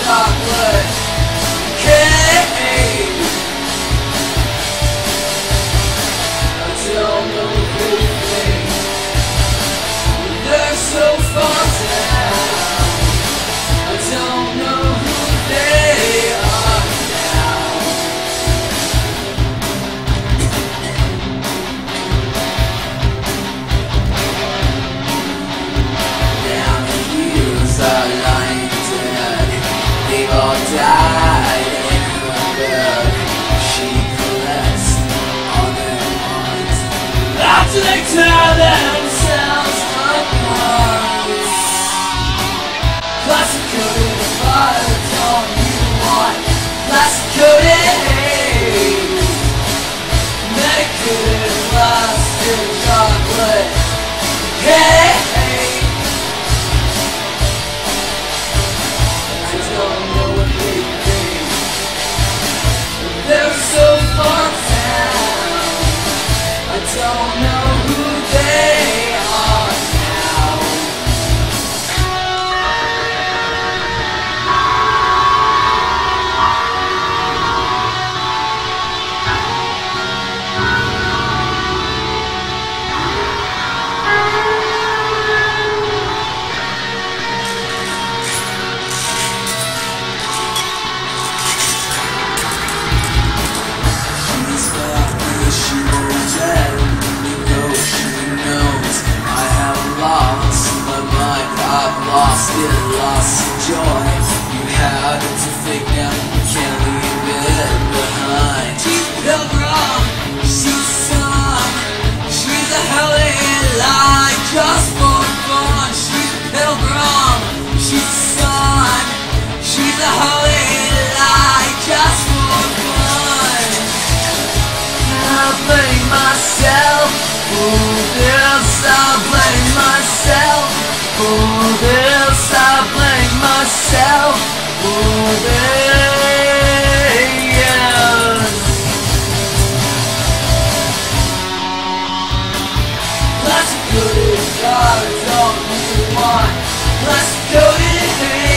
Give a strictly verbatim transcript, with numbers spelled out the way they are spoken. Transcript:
chocolate cake. I don't know who they think they're so far down. I don't know who they are now. Now the years are lying dead. They've all died in her bed. She collects all their minds after they tear themselves apart. Plastic coated fire, don't you want plastic coated hate? Medicated plastic chocolate cake. I don't know what they think, they're so far down. I don't know who they are now. She's back because she won't tell. You know she knows I have lost my mind. I've lost it, lost the joy you had to think now you can't leave it behind. She's pilgrim, she's some, she's a hellion lie just for fun. She's a pilgrim, she's a son, she's a hellion lie just for fun. I blame myself for this, I blame myself for this, I blame myself for this. Plastic coated cars, don't you want plastic coated